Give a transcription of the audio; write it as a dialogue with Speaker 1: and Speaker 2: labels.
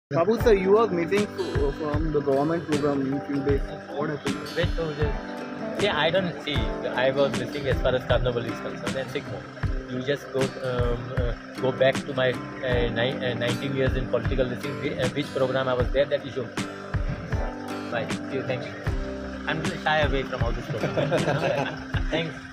Speaker 1: Babu sir, you are missing from the government program in few days. What happened?
Speaker 2: Wait, so yeah, I don't see. I was missing as far as Carnival is concerned and Sigmo. You just go back to my 19 years in political listening, which program I was there, that issue. Bye. See you. Thank you. I'm going to shy away from all this program. Thanks.